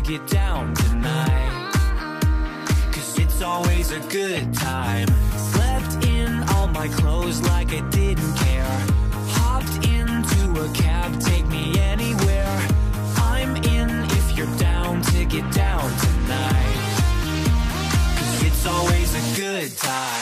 get down tonight, 'cause it's always a good time. Slept in all my clothes like I didn't care. Hopped into a cab, take me anywhere. I'm in if you're down to get down tonight, 'cause it's always a good time.